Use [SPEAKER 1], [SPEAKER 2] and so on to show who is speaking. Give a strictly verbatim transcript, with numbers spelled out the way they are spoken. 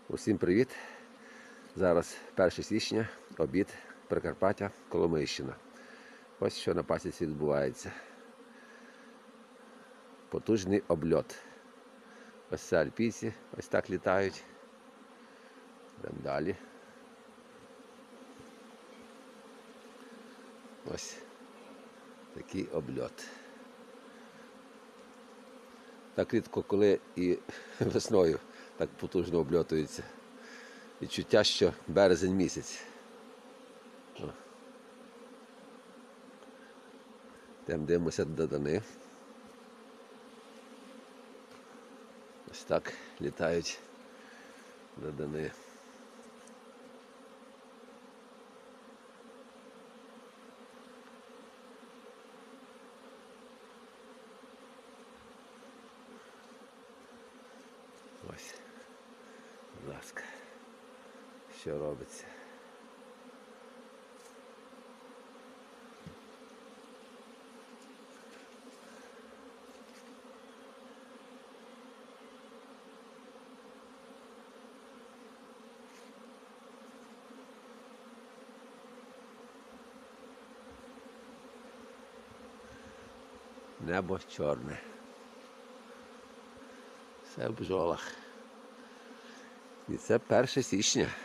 [SPEAKER 1] Усім привіт! Зараз перше січня, обід, Прикарпаття, Коломийщина. Ось що на пасіці відбувається. Потужний обльот. Ось це альпійці, ось так літають. Йдемо далі. Ось такий обльот. Так рідко, коли і весною так потужно обльотується. Відчуття, що березень місяць. Йдемо дивимося до Дани. Ось так літають до Дани. Ось, будь ласка, що робиться. Небо чорне. Все в бджолах. І це перше січня.